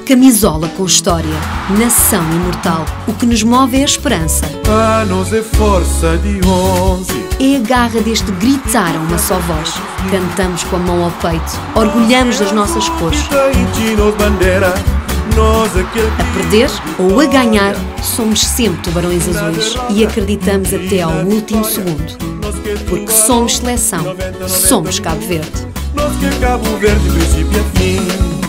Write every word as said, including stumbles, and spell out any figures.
Camisola com história, nação imortal. O que nos move é a esperança. A nos é força de onze. É a garra deste gritar a uma só voz. Cantamos com a mão ao peito, orgulhamos das nossas cores. A perder ou a ganhar, somos sempre tubarões azuis e acreditamos até ao último segundo. Porque somos seleção, somos Cabo Verde. Nós que Cabo Verde, princípio e fim.